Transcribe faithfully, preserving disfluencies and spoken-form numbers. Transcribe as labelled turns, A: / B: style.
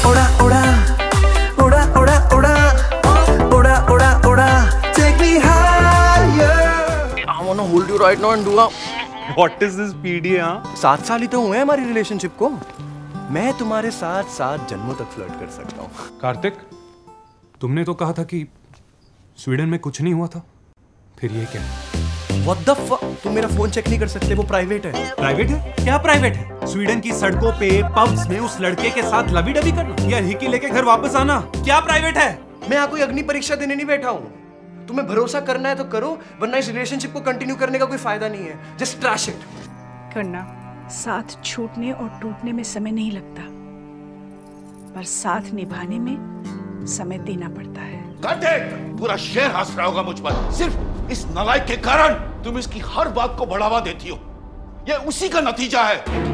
A: Oda, oda, oda, oda, oda, oda, oda, oda, take me higher. I wanna hold you right now and do a.
B: What is this P D A? हाँ?
A: सात साल ही तो हुए हमारी relationship को. मैं तुम्हारे साथ सात जन्मों तक फ्लर्ट कर सकता हूँ.
B: कार्तिक, तुमने तो कहा था कि स्वीडन में कुछ नहीं हुआ था. फिर ये क्या है?
A: What the fuck? तुम मेरा फोन चेक नहीं कर सकते, वो प्राइवेट है.
B: प्राइवेट है? क्या प्राइवेट है? स्वीडन की सड़कों पे पब्स में उस लड़के के साथ लवी डबी करना या हिकी लेके घर वापस आना, क्या प्राइवेट है?
A: मैं यहाँ कोई अग्नि परीक्षा देने नहीं बैठा हूँ. तुम्हें भरोसा करना है तो करो, वरना इस रिलेशनशिप को कंटिन्यू करने का कोई फायदा नहीं है. Just trash it.
C: करना, साथ छूटने और टूटने में समय नहीं लगता, पर साथ निभाने में समय देना पड़ता है.
D: कार्तिक, पूरा शहर हंस रहा होगा मुझ पर. सिर्फ इस नालायक के कारण तुम इसकी हर बात को बढ़ावा देती हो. यह उसी का नतीजा है.